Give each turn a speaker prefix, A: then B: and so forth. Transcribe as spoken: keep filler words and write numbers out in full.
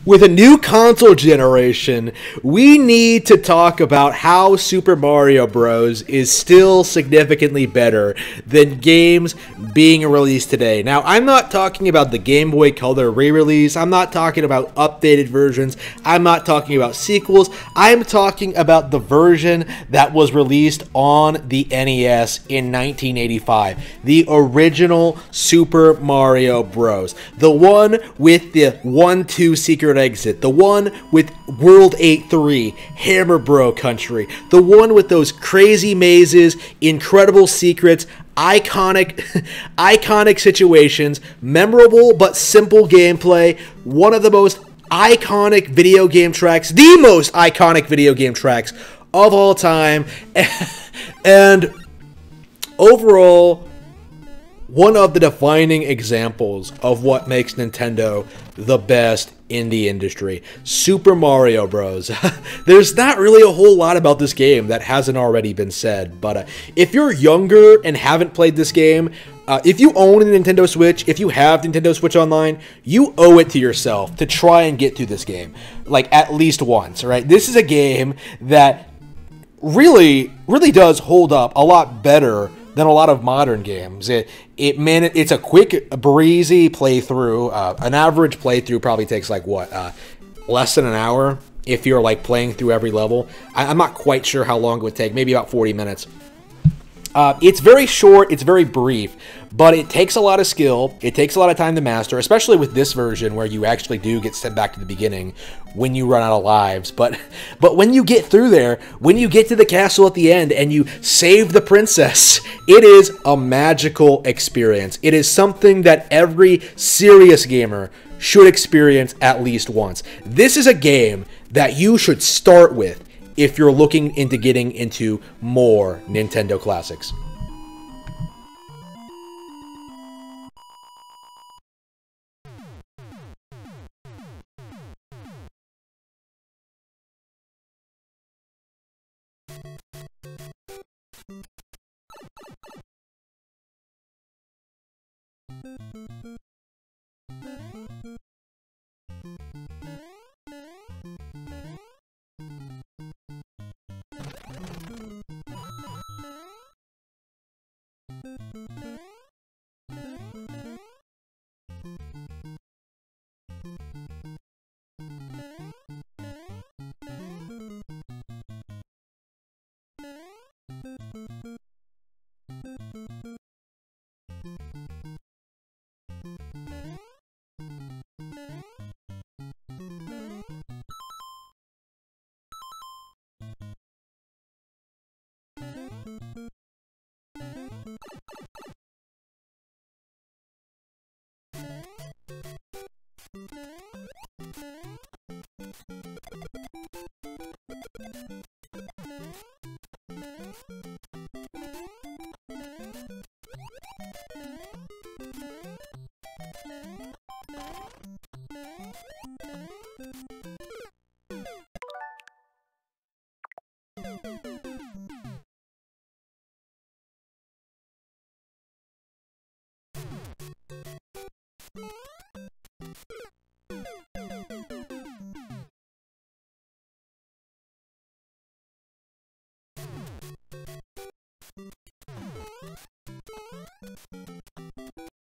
A: With a new console generation, we need to talk about how Super Mario Bros. Is still significantly better than games being released today. Now, I'm not talking about the Game Boy Color re-release, I'm not talking about updated versions, I'm not talking about sequels, I'm talking about the version that was released on the N E S in nineteen eighty-five. The original Super Mario Bros. The one with the one two secret exit, the one with World eight three, Hammer Bro Country, the one with those crazy mazes, incredible secrets, iconic iconic situations, memorable but simple gameplay, one of the most iconic video game tracks, the most iconic video game tracks of all time, and overall one of the defining examples of what makes Nintendo the best in the industry. Super Mario Bros. There's not really a whole lot about this game that hasn't already been said, but uh, if you're younger and haven't played this game, uh, if you own a Nintendo Switch, if you have Nintendo Switch Online, you owe it to yourself to try and get through this game, like at least once, right? This is a game that really, really does hold up a lot better than a lot of modern games. It it man, it's a quick, breezy playthrough. Uh, an average playthrough probably takes like what, uh, less than an hour if you're like playing through every level. I, I'm not quite sure how long it would take. Maybe about forty minutes. Uh, it's very short, it's very brief, but it takes a lot of skill, it takes a lot of time to master, especially with this version where you actually do get sent back to the beginning when you run out of lives. But but when you get through there, when you get to the castle at the end and you save the princess, it is a magical experience. It is something that every serious gamer should experience at least once. This is a game that you should start with if you're looking into getting into more Nintendo classics.